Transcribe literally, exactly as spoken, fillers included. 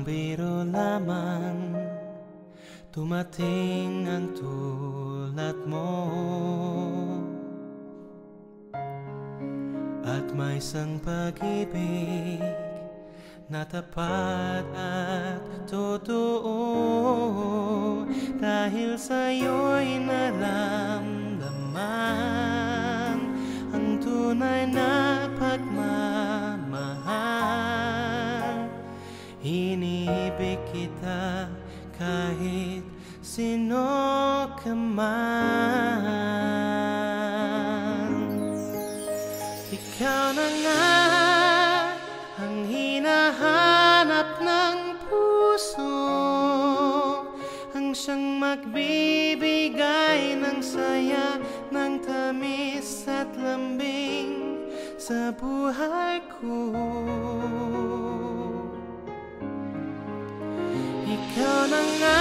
biro lamang, dumating ang tulad mo. At may isang pag-ibig na tapat at totoo, dahil sa'yo'y naramdaman ang tunay na pagmamahal. Iniibig kita kahit sino ka man. Ikaw na nga ang hinahanap ng puso, ang siyang magbibigay ng saya, ng tamis at lambing sa buhay ko. Ikaw na nga